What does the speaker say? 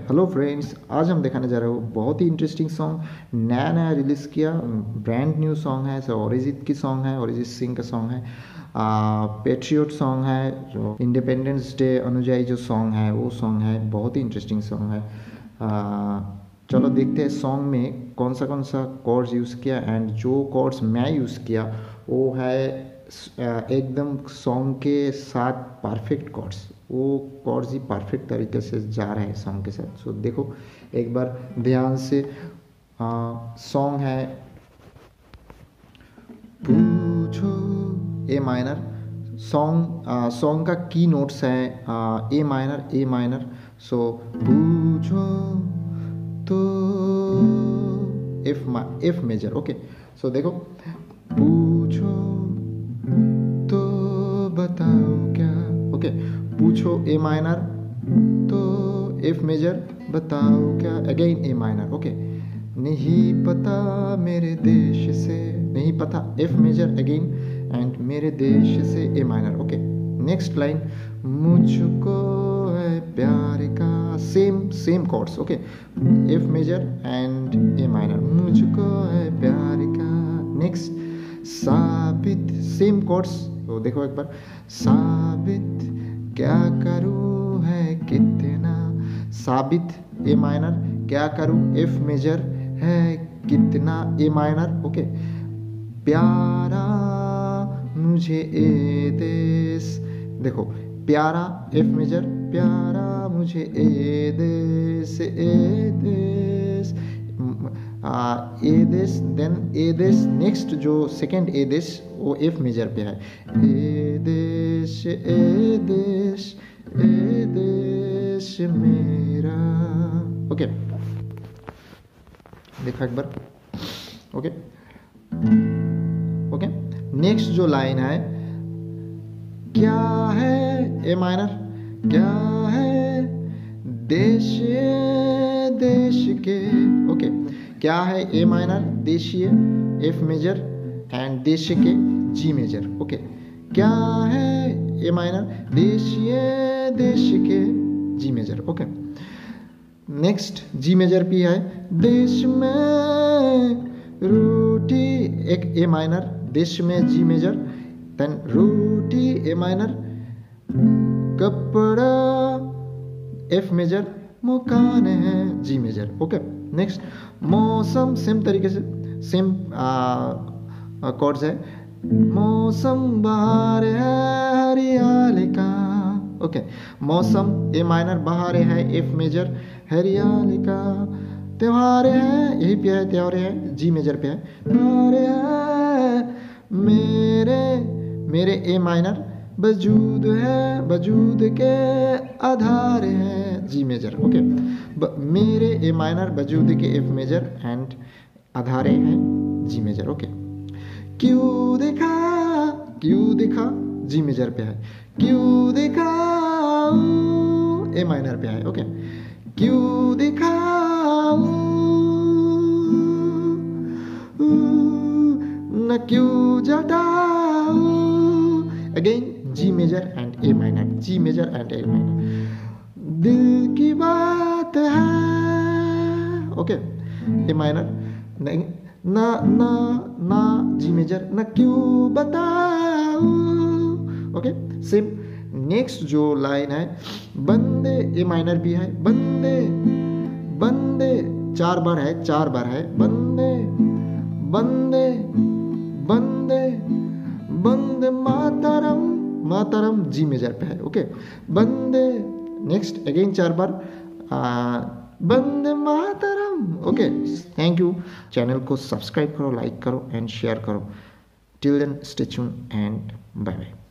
Hello friends, आज हम दिखाने जा रहे हो बहुत ही इंटरेस्टिंग सॉन्ग, नया नया रिलीज़ किया, ब्रांड न्यू सॉन्ग है। सो अरिजीत की सॉन्ग है, अरिजीत सिंह का सॉन्ग है, पेट्रियोट सॉन्ग है, जो इंडिपेंडेंस डे अनुजाई जो सॉन्ग है वो सॉन्ग है, बहुत ही इंटरेस्टिंग सॉन्ग है। चलो देखते हैं सॉन्ग में कौन सा कॉर्ड्स यूज़ किया, एंड जो कॉर्ड्स मैं यूज़ किया वो है एकदम सॉन्ग के साथ परफेक्ट कॉर्ड्स, वो कॉर्ड्स ही परफेक्ट तरीके से जा रहा है सॉन्ग के साथ। सो देखो एक बार ध्यान से, सॉन्ग है पूछो ए माइनर। सॉन्ग का की नोट्स है ए माइनर। सो पूछो तो एफ मेजर। ओके, सो देखो पूछो तो बताओ क्या। ओके, पूछो ए माइनर तो एफ मेजर, बताओ क्या अगेन ए माइनर। ओके, नहीं पता मेरे देश से, नहीं पता एफ मेजर अगेन, एंड मेरे देश से A minor. Okay, next line मुझको है प्यार का, same chords. Okay, F major and A minor, मुझको है प्यार का। नेक्स्ट साबित, सेम कॉर्ड्स। तो देखो एक बार, साबित क्या करूँ है कितना, साबित ए माइनर, क्या करूँ एफ मेजर है कितना ए माइनर। ओके, प्यारा मुझे ए देश, देखो प्यारा एफ मेजर, प्यारा मुझे ए देश, ए देश, देन ए देश। नेक्स्ट जो सेकेंड ए देश वो एफ मेजर पे है, ए देश ए देश ए देश मेरा। ओके, देखो एक बार। ओके, नेक्स्ट जो लाइन है, क्या है ए माइनर, क्या है देश के। ओके, क्या है ए माइनर, देशीय एफ मेजर एंड देश के जी मेजर। ओके, क्या है ए माइनर, देशीय देश के G major. Okay, next G major भी है, देश में रोटी एक ए माइनर, देश में जी मेजर, देन रोटी ए माइनर, कपड़ा एफ मेजर, मकान है जी मेजर। ओके, नेक्स्ट मौसम, सेम तरीके से सेम कॉर्ड्स है, मौसम बाहर है हरियाली का। ओके, मौसम ए माइनर, बाहर है एफ मेजर, हरियाली का, त्योहार है यही पे है, त्योहार है जी मेजर पे है, त्योहार है मेरे ए माइनर, वजूद है वजूद के आधार है जी मेजर। ओके, मेरे ए माइनर, वजूद के एफ मेजर एंड आधारे हैं जी मेजर। ओके, क्यों देखा जी मेजर पे है, क्यों देखा ए माइनर पे है। ओके, क्यों देखा न क्यों जताऊं, again G major and A minor, G major and A minor, दिल की बात है। ओके, ए माइनर, नहीं ना जी मेजर, न क्यों बताऊं। Okay, same. नेक्स्ट जो लाइन है, बंदे ए माइनर भी है, बंदे चार बार है, बंदे मातरम जी मेजर पे है। ओके, बंदे, नेक्स्ट अगेन चार बार, बंदे मातरम। Okay, thank you. चैनल को सब्सक्राइब करो, लाइक करो एंड शेयर करो। Till then stay tuned and bye bye.